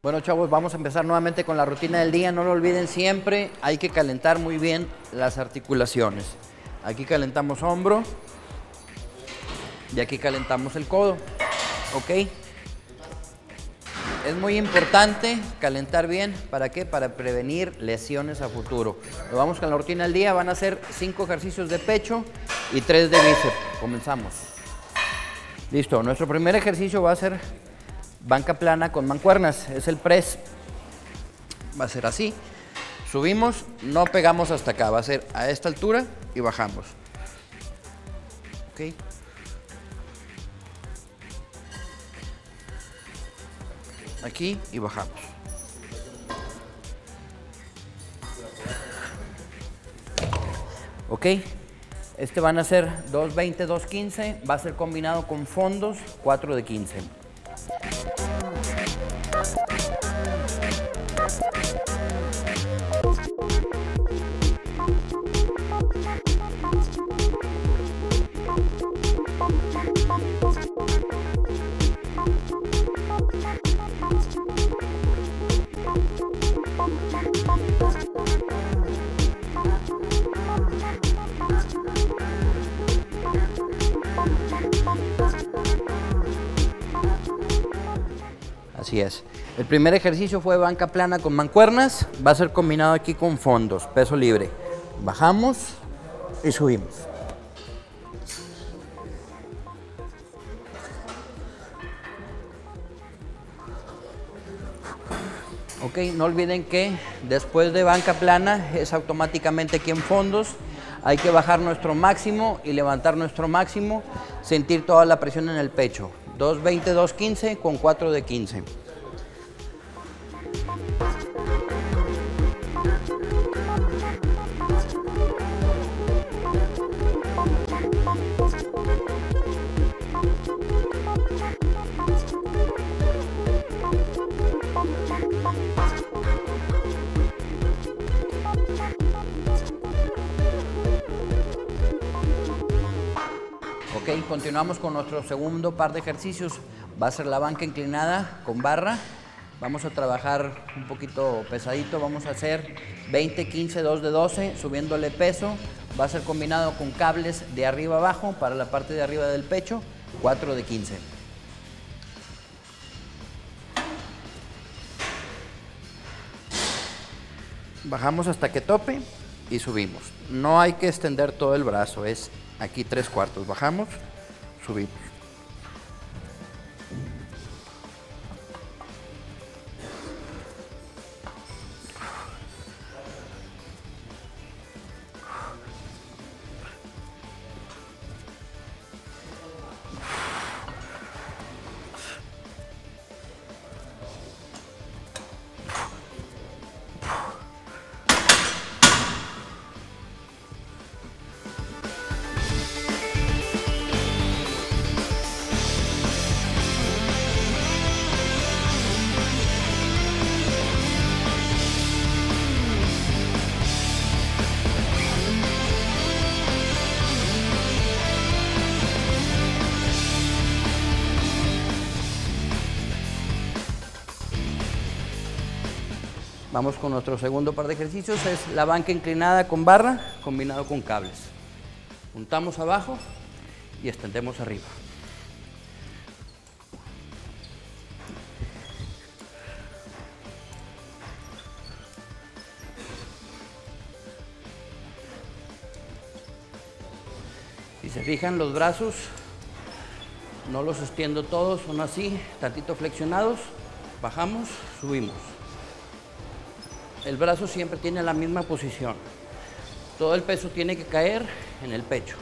Bueno, chavos, vamos a empezar nuevamente con la rutina del día. No lo olviden, siempre hay que calentar muy bien las articulaciones. Aquí calentamos hombro y aquí calentamos el codo, ¿ok? Es muy importante calentar bien. ¿Para qué? Para prevenir lesiones a futuro. Nos vamos con la rutina del día. Van a ser 5 ejercicios de pecho y 3 de bíceps. Comenzamos. Listo. Nuestro primer ejercicio va a ser banca plana con mancuernas. Es el press. Va a ser así. Subimos, no pegamos hasta acá. Va a ser a esta altura y bajamos. ¿Ok? Aquí y bajamos. Ok, este van a ser 2.20, 2.15, va a ser combinado con fondos, 4 de 15. Así es. El primer ejercicio fue banca plana con mancuernas. Va a ser combinado aquí con fondos, peso libre. Bajamos y subimos. Ok, no olviden que después de banca plana es automáticamente aquí en fondos. Hay que bajar nuestro máximo y levantar nuestro máximo. Sentir toda la presión en el pecho. 2.20, 2.15 con 4 de 15. Ok, continuamos con nuestro segundo par de ejercicios. Va a ser la banca inclinada con barra. Vamos a trabajar un poquito pesadito. Vamos a hacer 20, 15, 2 de 12, subiéndole peso. Va a ser combinado con cables de arriba abajo para la parte de arriba del pecho, 4 de 15. Bajamos hasta que tope y subimos. No hay que extender todo el brazo, es aquí 3/4. Bajamos, subimos. Vamos con nuestro segundo par de ejercicios, es la banca inclinada con barra combinado con cables. Juntamos abajo y extendemos arriba. Si se fijan, los brazos no los extiendo todos, son así, tantito flexionados. Bajamos, subimos. El brazo siempre tiene la misma posición. Todo el peso tiene que caer en el pecho.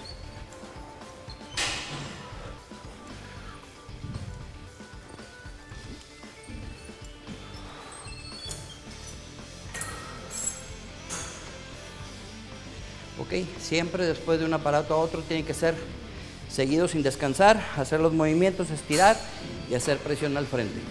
Ok, siempre después de un aparato a otro tiene que ser seguido sin descansar, hacer los movimientos, estirar y hacer presión al frente.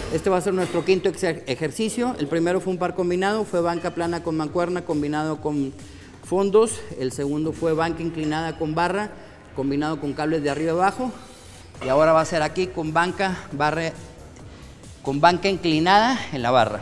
Este va a ser nuestro quinto ejercicio. El primero fue un par combinado, fue banca plana con mancuerna combinado con fondos. El segundo fue banca inclinada con barra combinado con cables de arriba abajo. Y ahora va a ser aquí con banca inclinada en la barra.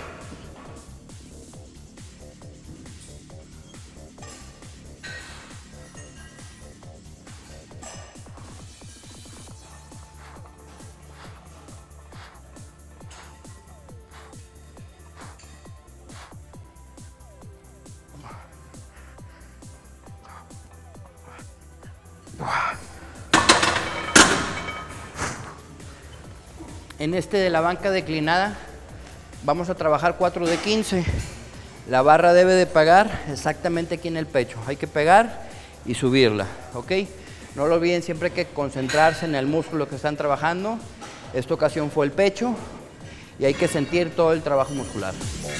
En este de la banca declinada vamos a trabajar 4 de 15. La barra debe de pegar exactamente aquí en el pecho. Hay que pegar y subirla, ¿ok? No lo olviden, siempre hay que concentrarse en el músculo que están trabajando. Esta ocasión fue el pecho y hay que sentir todo el trabajo muscular.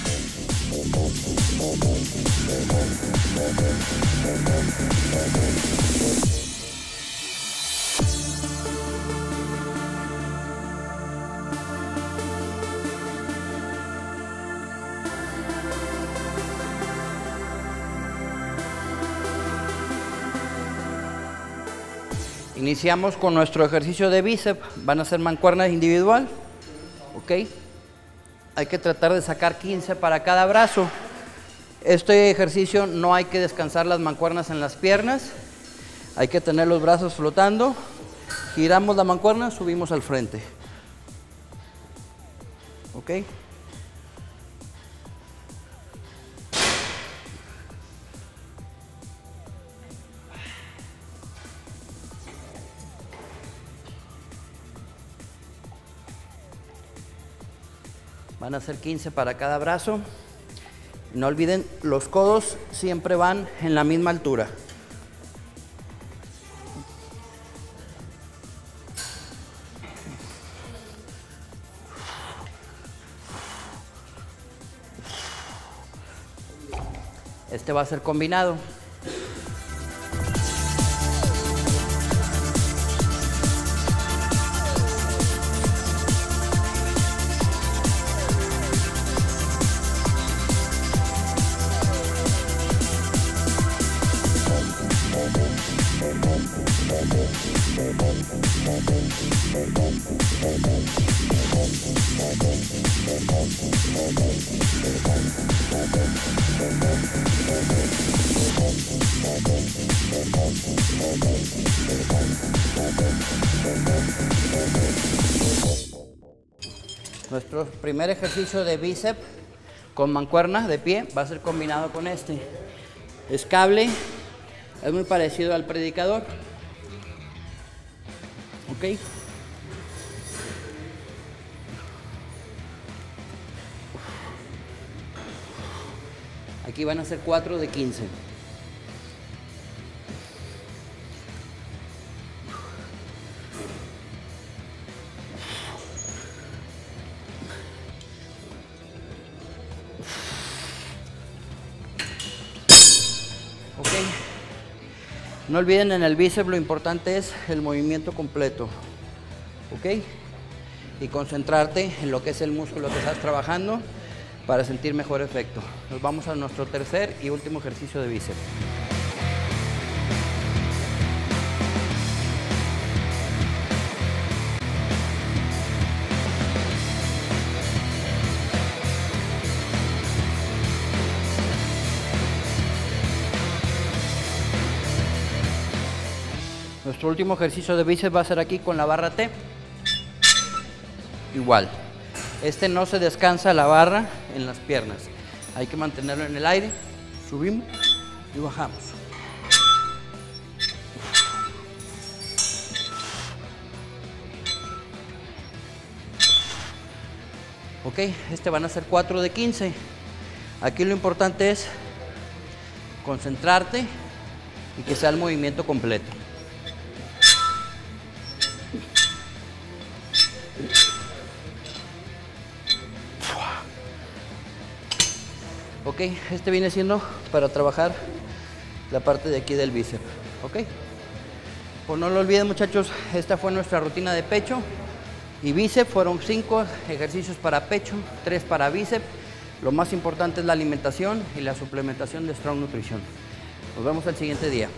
Iniciamos con nuestro ejercicio de bíceps. Van a ser mancuernas individual, ¿ok? Hay que tratar de sacar 15 para cada brazo. Este ejercicio no hay que descansar las mancuernas en las piernas. Hay que tener los brazos flotando. Giramos la mancuerna, subimos al frente, ¿ok? Van a ser 15 para cada brazo. No olviden, los codos siempre van en la misma altura. Este va a ser combinado. Nuestro primer ejercicio de bíceps con mancuerna de pie va a ser combinado con este. Es cable, es muy parecido al predicador. ¿Ok? Aquí van a ser 4 de 15. Ok. No olviden, en el bíceps lo importante es el movimiento completo. ¿Ok? Y concentrarte en lo que es el músculo que estás trabajando para sentir mejor efecto. Nos vamos a nuestro tercer y último ejercicio de bíceps. Nuestro último ejercicio de bíceps va a ser aquí con la barra T. Igual. Este no se descansa la barra en las piernas. Hay que mantenerlo en el aire. Subimos y bajamos. Ok, este van a ser 4 de 15. Aquí lo importante es concentrarte y que sea el movimiento completo. Ok, este viene siendo para trabajar la parte de aquí del bíceps. Ok, pues no lo olviden, muchachos, esta fue nuestra rutina de pecho. y bíceps. Fueron 5 ejercicios para pecho, 3 para bíceps. Lo más importante es la alimentación y la suplementación de Strong Nutrition. Nos vemos el siguiente día.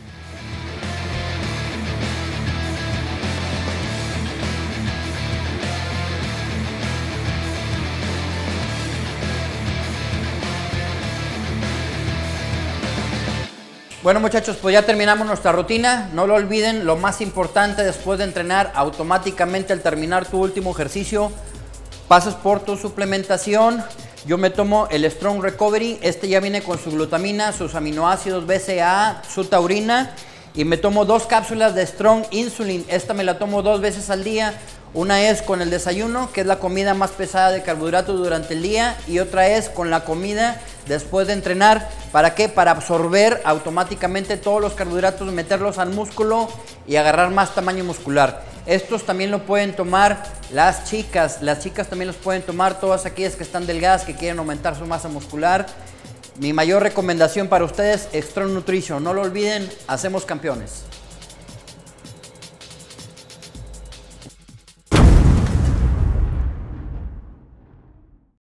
Bueno, muchachos, pues ya terminamos nuestra rutina. No lo olviden, lo más importante después de entrenar, automáticamente al terminar tu último ejercicio, pasas por tu suplementación. Yo me tomo el Strong Recovery. Este ya viene con su glutamina, sus aminoácidos BCAA, su taurina. Y me tomo 2 cápsulas de Strong Insulin. Esta me la tomo 2 veces al día. Una es con el desayuno, que es la comida más pesada de carbohidratos durante el día. Y otra es con la comida después de entrenar. ¿Para qué? Para absorber automáticamente todos los carbohidratos, meterlos al músculo y agarrar más tamaño muscular. Estos también lo pueden tomar las chicas también los pueden tomar, todas aquellas que están delgadas, que quieren aumentar su masa muscular. Mi mayor recomendación para ustedes, Strong Nutrition. No lo olviden, hacemos campeones.